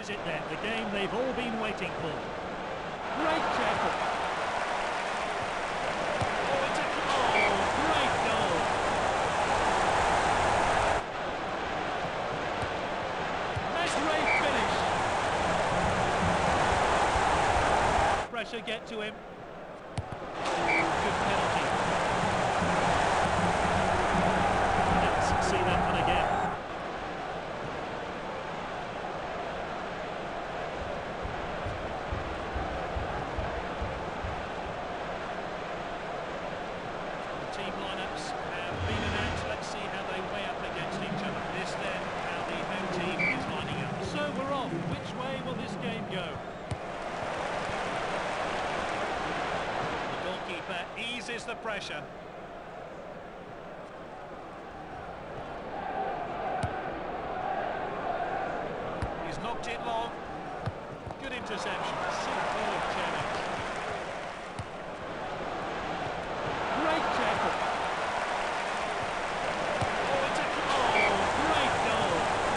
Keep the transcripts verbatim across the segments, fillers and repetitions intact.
is it then? The game they've all been waiting for. Great tackle. Oh, it's a goal. Great goal. Nice great finish. Pressure get to him. Good penalty. Let's see that one again. Team lineups have been announced. Let's see how they weigh up against each other. This then, how the home team is lining up. So we're off. Which way will this game go? The goalkeeper eases the pressure. He's knocked it long. Good interception. Superb challenge. Great tackle. Oh, it's a goal. Great goal.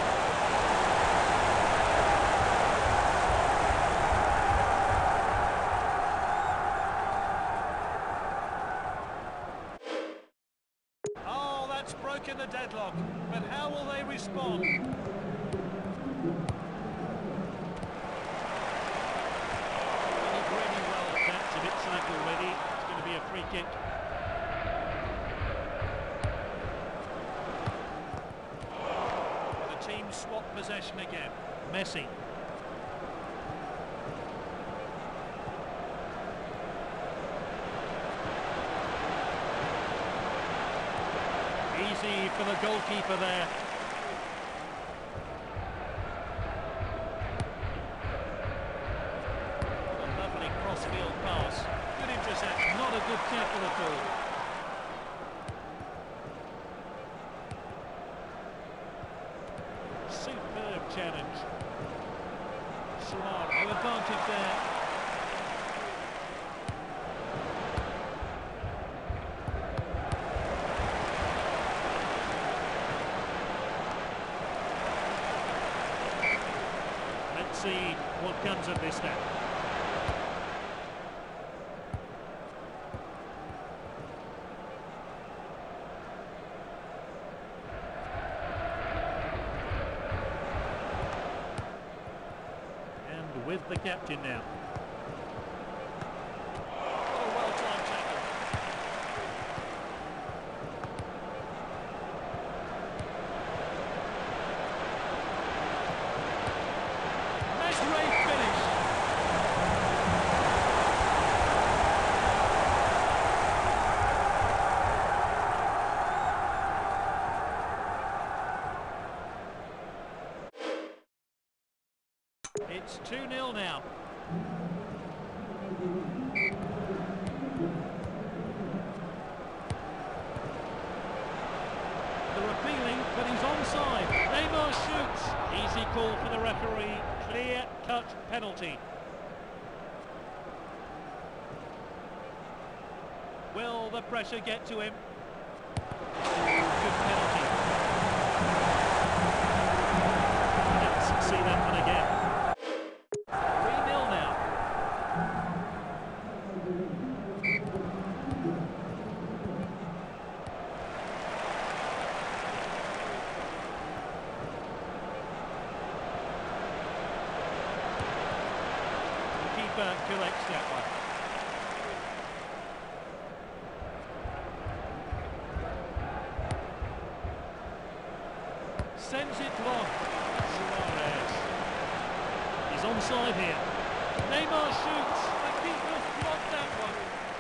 Oh, that's broken the deadlock. But how will they respond? Well, really well. That's a bit slack already. It's going to be a free kick. Team swap possession again. Messi. Easy for the goalkeeper there. A lovely cross-field pass. Good interception. Not a good tackle at all. Superb challenge. Suarez, no advantage there. Let's see what comes of this now. With the captain now. What a well-timed tackle. Nice great finish. It's two nil now. They're appealing, but he's onside. Neymar shoots. Easy call for the referee. Clear-cut penalty. Will the pressure get to him? Good penalty. Let's see that one again. three nil now. The keeper collects that one. Sends it long. Suarez. He's onside here. Neymar shoots. The keeper's blocked that one.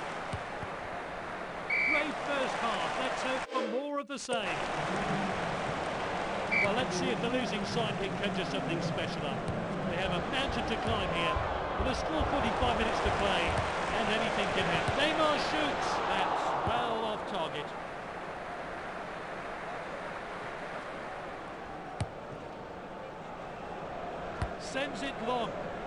Great first half. Let's hope for more of the same. Well, let's see if the losing side can conjure something special up. They have a mountain to climb here. With a score forty-five minutes to play, and anything can happen. Neymar shoots. That's well off target. Sends it long.